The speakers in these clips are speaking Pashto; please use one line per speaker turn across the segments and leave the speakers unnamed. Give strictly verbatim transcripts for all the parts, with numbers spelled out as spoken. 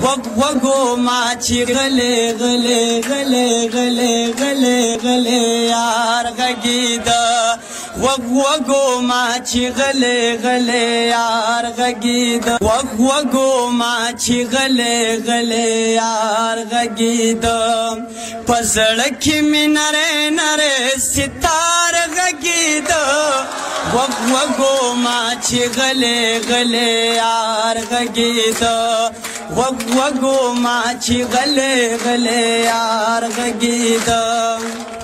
وگو ما چی غلی غلی غلی غلی غلی غلی یار غگیدا وگو ما چی غلی غلی یار غگیدا وگو ما چی غلی غلی یار غگیدا پزړکی می نره نره ستار غگیدا وگو ما چی غلی غلی یار غگیدا وگو ما چی غلی غلی یار غگیدا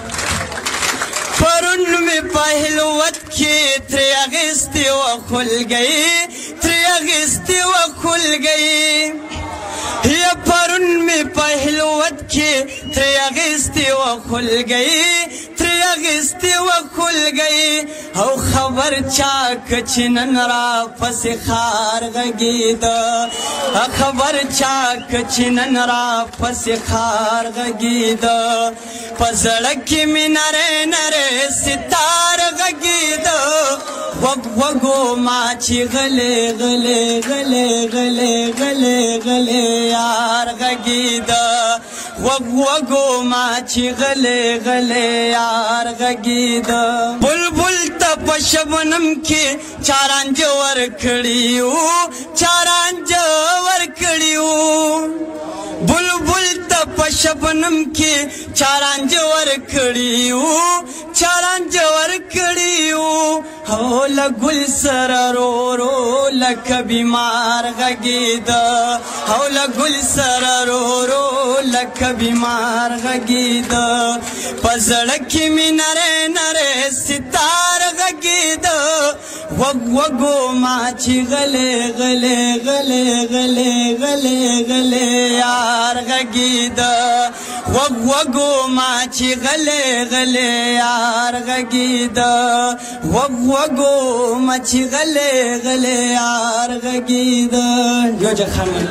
پرون می پهلوت کی تری اغسطی و خل گئی تری اغسطی و خل گئی یا پرون می پهلوت کی تری اغسطی و خل گئی تری اغسطی و خل گئی او خبر چاک چنن را پس خار غگیدا خبر چاک چنن را پس خار غگیدا پزړکی می نره نره ستار غگیدا وگو ما چی غلی غلی غلی غلی غلی غلی یار غگیدا وگو ما چی غلی غلی یار غگیدا بلبل تا پشبنم کی چارانج ور کړیو چارانج ور کړیو بلبل تا پشبنم کی چارانج ور کړیو چارانج ور کړیو هو لګل سر رو رو لک بیمار غگیدا هو لګل سر رو رو لک بیمار غگیدا پزړکی می نره نره ستار غگیدا وگو ما چی غلی غلی غلی غلی غلی غلی یار غگیدا وگو ما چی غلی غلی یار غگیدا وگو ما چی غلی غلی یار غگیدا یو جخان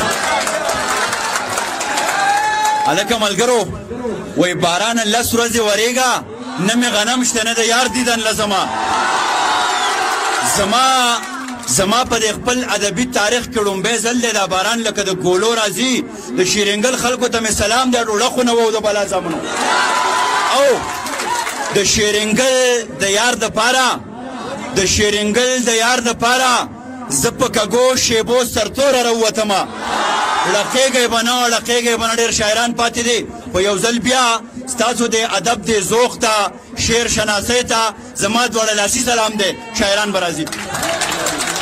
الکه ملګرو وای باران لس ورځې ورېږه نه مې غنم شته نه د یار دیدن لزما زما زما په دې خپل ادبي تاریخ کې لومبی ځل دی دا باران لکه د ګولو راځي د شیرینګل خلکو ته مې سلام دی ډوډه خو نه وو د بلا زامنو او د شیرینګل د یار دپاره د شیرینګل د یار دپاره زه په کږو شیبو سرتوره راووتمه لقېږئ به نه لقېږئ به نه ډېر شاعران پاتې دي په یو ځل بیا ستاسو د ادب د ذوق ته شعر شناسۍ ته زما دواړه لاسي سلام دی شاعران به راځي